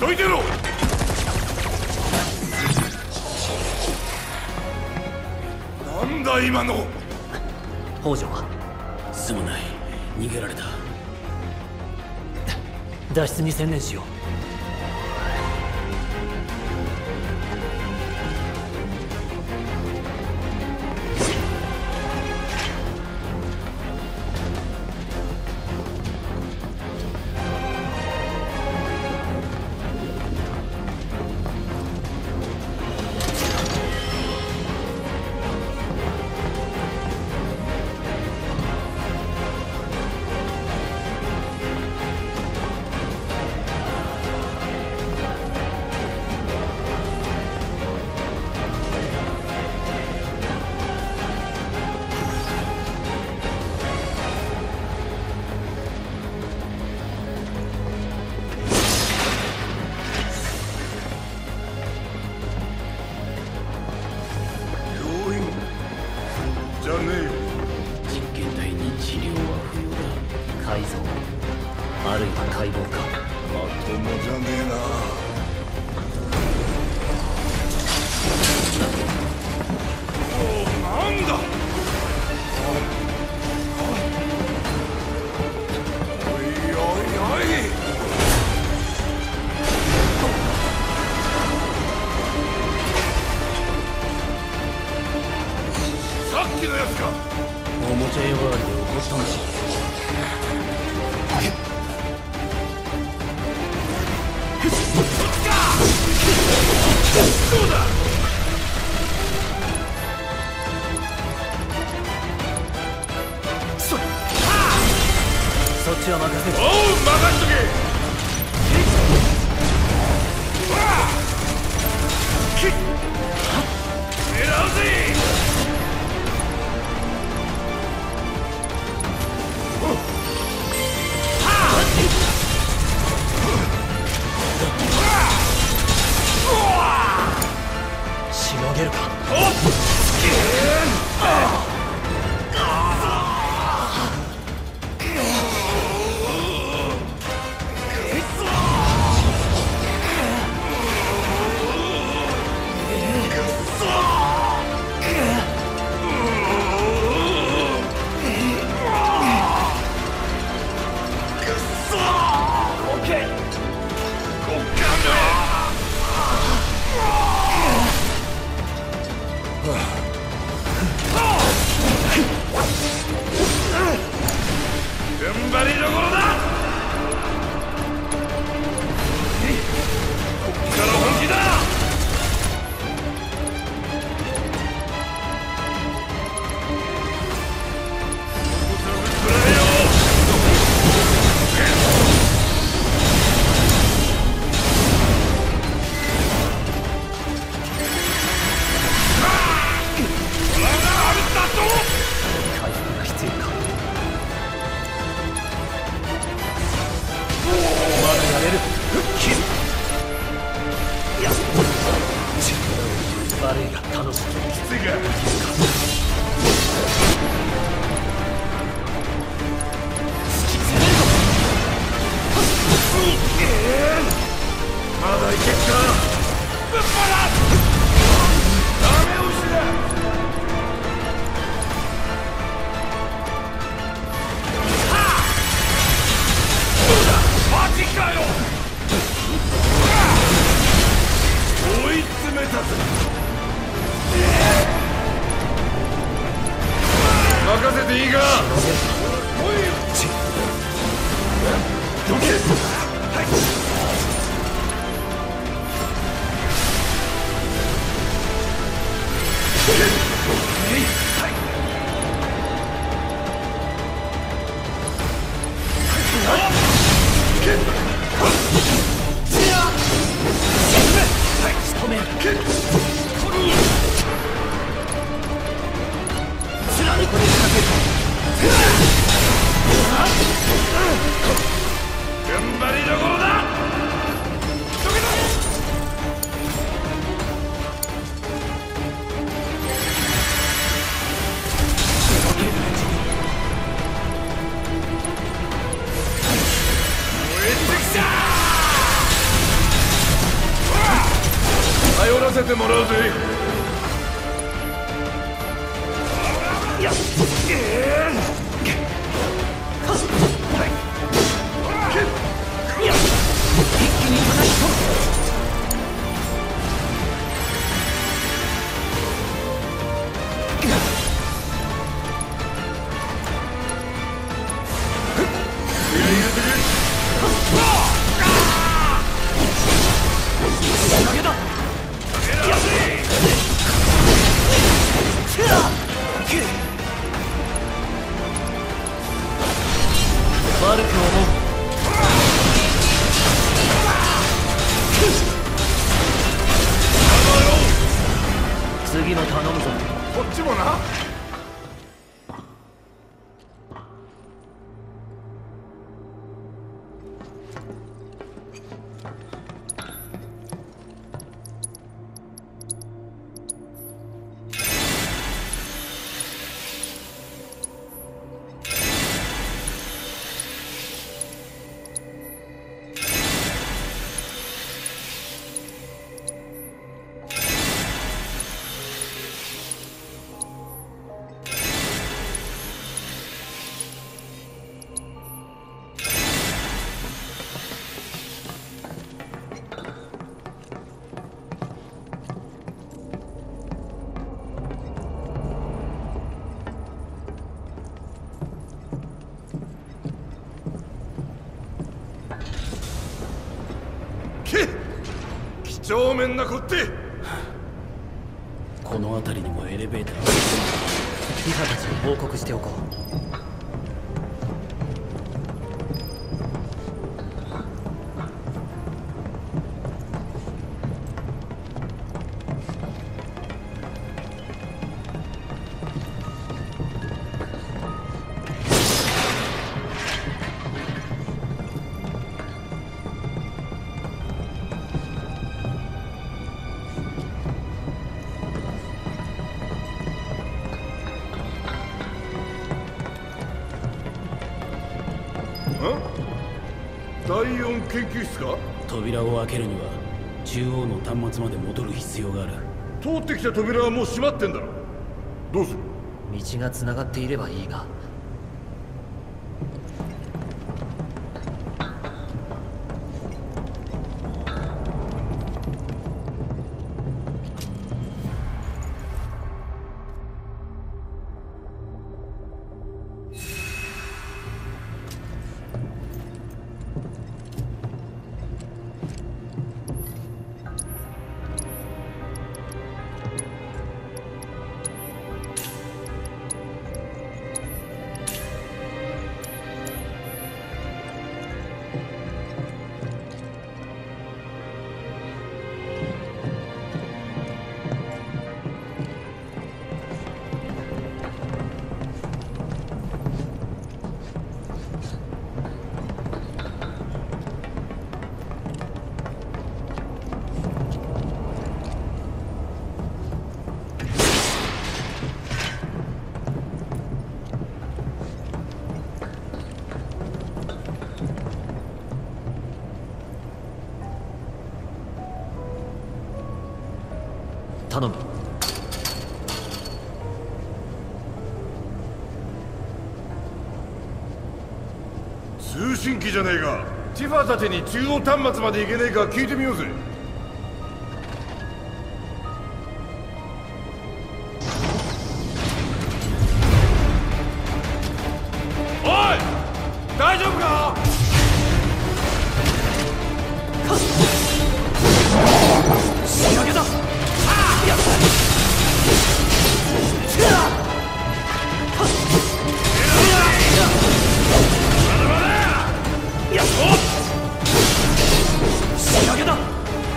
どいてろ。なんだ今の。 北条はすまない、逃げられた。 脱出に専念しよう。あるいは解剖か。 まともじゃねえな。おお、なんだ。おいおいおい。さっきのやつか。 おもちゃ呼ばわりで怒ったのか。 どうだ。 そっちは任せる。 おう、任しとけ。狙うぜ。 しのげるか。踏ん張りどころだ。こっから本気だ。 回復が必要か。まだやれる。いや、悪いが頼む。 きついか。まだいけっか。ぶっ放す。ダメ押しだ。マジかよ。追い詰めたぜ。任せていいか。おい。どけ。はい。踏ん張りどころだ。どけどけ。燃えてきた。 させてもらうぜ。 悪く思う。次も頼むぞ。 こっちもな。几帳面なこって。 この辺りにもエレベーター。 リハたちに報告しておこう。 第4研究室か。 扉を開けるには中央の端末まで戻る必要がある。 通ってきた扉はもう閉まってんだろ。どうする。 道がつながっていればいいが。頼む。 通信機じゃねえか。ティファーたちに中央端末まで行けねえか聞いてみようぜ。おい、大丈夫か。 仕掛けだ。仕掛けだ。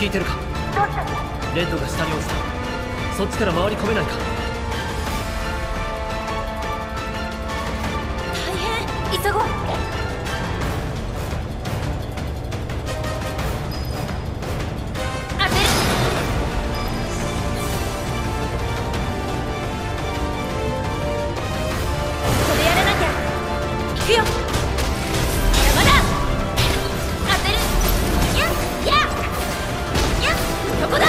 聞いてるか？レッドが下に落ちた。そっちから回り込めないか？ 大変、急ごう。当てる。これやらなきゃ。行くよ。山だ。当てる。やっやっやっ、そこだ。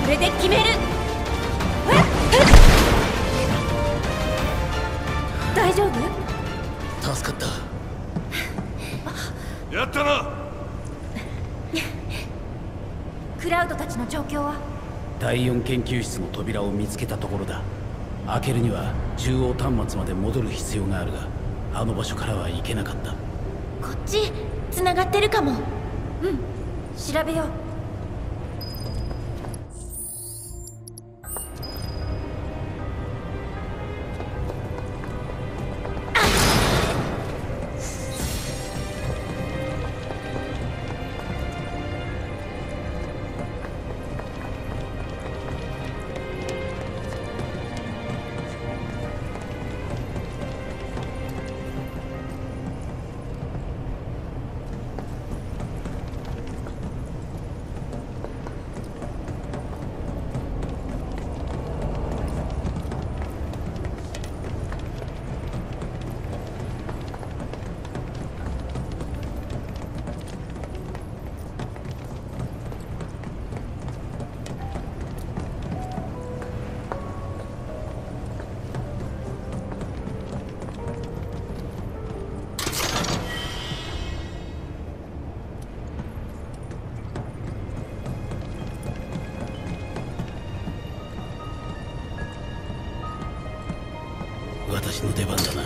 これで決める。大丈夫？ 助かった。 やったな。 クラウドたちの状況は？ 第4研究室の扉を見つけたところだ。開けるには中央端末まで戻る必要があるが、あの場所からは行けなかった。 こっち繋がってるかも。うん、調べよう。 私の出番だな。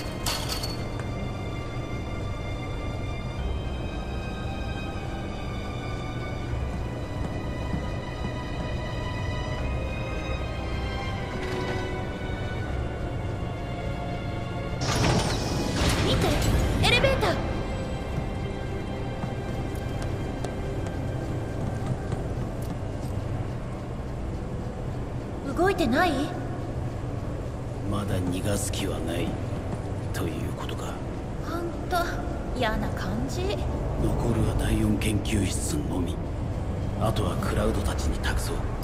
見て、エレベーター。動いてない？ まだ逃がす気はないということか。 ほんと嫌な感じ。 残るは第4研究室のみ。あとはクラウドたちに託そう。